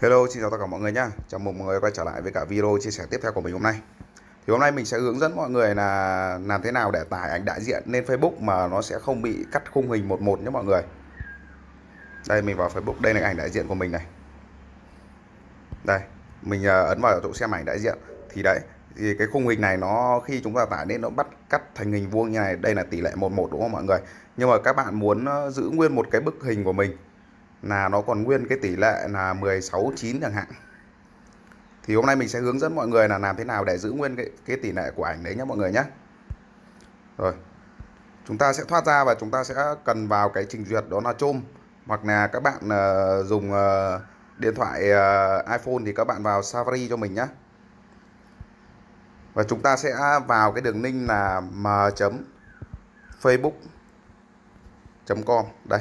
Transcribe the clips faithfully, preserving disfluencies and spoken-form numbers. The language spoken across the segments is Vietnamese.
Hello, xin chào tất cả mọi người nhá. Chào mừng mọi người quay trở lại với cả video chia sẻ tiếp theo của mình hôm nay. Thì hôm nay mình sẽ hướng dẫn mọi người là làm thế nào để tải ảnh đại diện lên Facebook mà nó sẽ không bị cắt khung hình một một nhé mọi người. Đây mình vào Facebook, đây là ảnh đại diện của mình này. Đây, mình ấn vào chỗ xem ảnh đại diện thì đấy, thì cái khung hình này nó khi chúng ta tải lên nó bắt cắt thành hình vuông như này, đây là tỷ lệ một một đúng không mọi người? Nhưng mà các bạn muốn giữ nguyên một cái bức hình của mình là nó còn nguyên cái tỷ lệ là mười sáu chín chẳng hạn, thì hôm nay mình sẽ hướng dẫn mọi người là làm thế nào để giữ nguyên cái, cái tỷ lệ của ảnh đấy nhé mọi người nhé. Rồi chúng ta sẽ thoát ra và chúng ta sẽ cần vào cái trình duyệt đó là Chrome, hoặc là các bạn uh, dùng uh, điện thoại uh, iPhone thì các bạn vào Safari cho mình nhé. Và chúng ta sẽ vào cái đường link là m chấm facebook chấm com đây.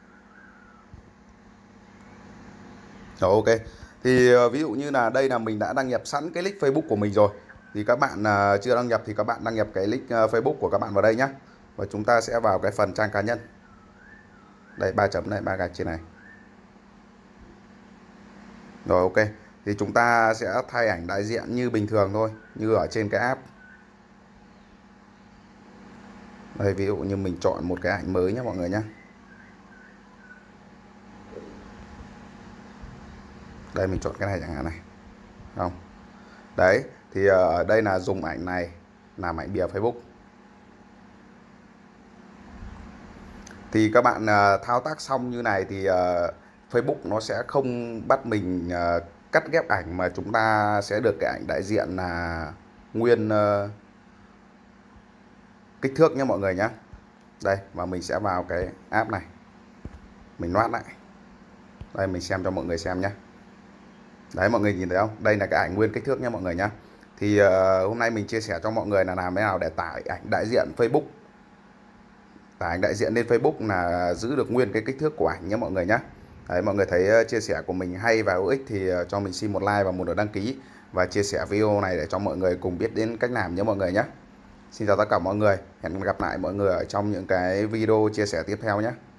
Rồi, ok. Thì ví dụ như là đây là mình đã đăng nhập sẵn cái nick Facebook của mình rồi, thì các bạn uh, chưa đăng nhập thì các bạn đăng nhập cái nick uh, Facebook của các bạn vào đây nhé. Và chúng ta sẽ vào cái phần trang cá nhân. Đây, ba chấm này, ba gạch trên này. Rồi, ok. Thì chúng ta sẽ thay ảnh đại diện như bình thường thôi, như ở trên cái app. Đây, ví dụ như mình chọn một cái ảnh mới nhé mọi người nhé. Đây mình chọn cái này chẳng hạn này, không? Đấy, thì ở đây là dùng ảnh này làm ảnh bìa Facebook. Thì các bạn uh, thao tác xong như này thì uh, Facebook nó sẽ không bắt mình uh, cắt ghép ảnh, mà chúng ta sẽ được cái ảnh đại diện là nguyên uh, kích thước nhé mọi người nhé. Đây, và mình sẽ vào cái app này, mình loát lại. Đây mình xem cho mọi người xem nhé. Đấy, mọi người nhìn thấy không? Đây là cái ảnh nguyên kích thước nha mọi người nhé. Thì uh, hôm nay mình chia sẻ cho mọi người là làm thế nào để tải ảnh đại diện Facebook. Tải ảnh đại diện lên Facebook là giữ được nguyên cái kích thước của ảnh nhé mọi người nhé. Đấy, mọi người thấy uh, chia sẻ của mình hay và hữu ích thì uh, cho mình xin một like và một lượt đăng ký, và chia sẻ video này để cho mọi người cùng biết đến cách làm nhé mọi người nhé. Xin chào tất cả mọi người. Hẹn gặp lại mọi người ở trong những cái video chia sẻ tiếp theo nhé.